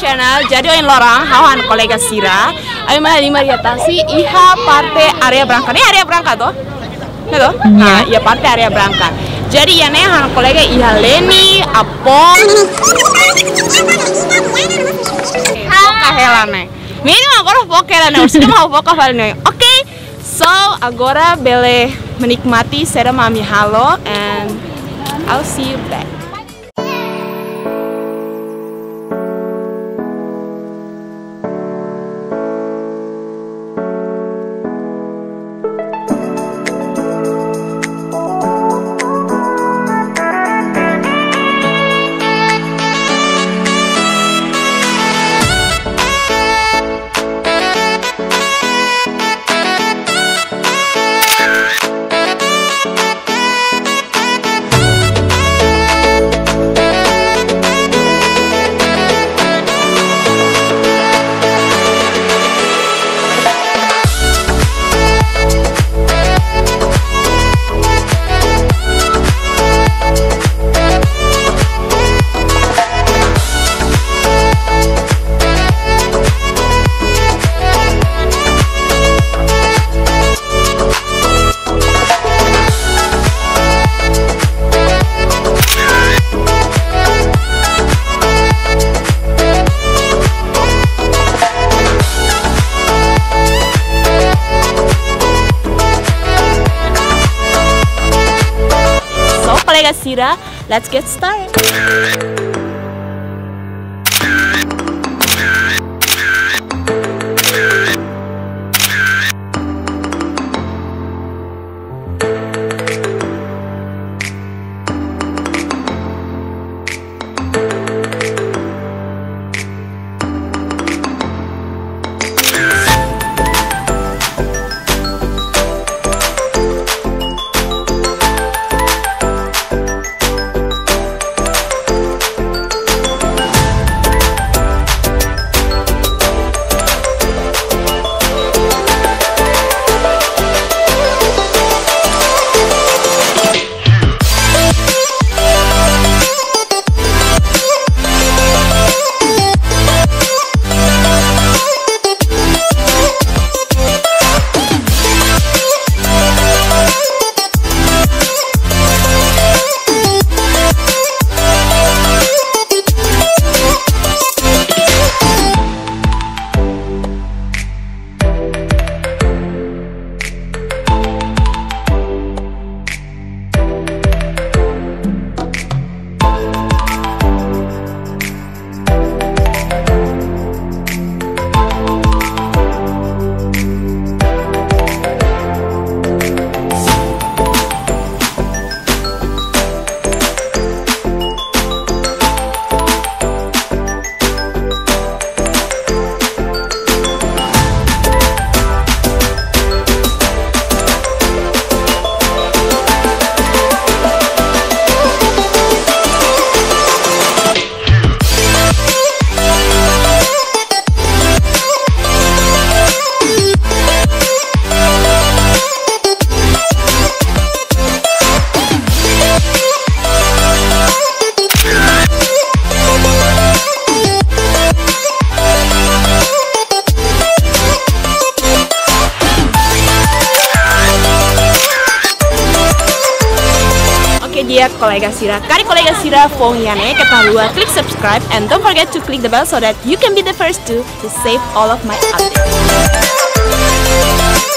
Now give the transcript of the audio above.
channel. Jadi oin lorang hawan kolega sira. Ayo mana lima riatasi iha parte area Branca. Ini area Branca toh? Ya toh? Nah, ya parte area Branca. Jadi ya nih han kolega iha Leni, Apong. Kahelane. Mini agora fokelane. Usika mau fokelane. Oke. So agora bele menikmati sera mami halo and I'll see you back. Kolega Sira, let's get started. Dia kolega Sira. Kari kolega Sira phone yane ketahuan click subscribe and don't forget to click the bell so that you can be the first to save all of my updates.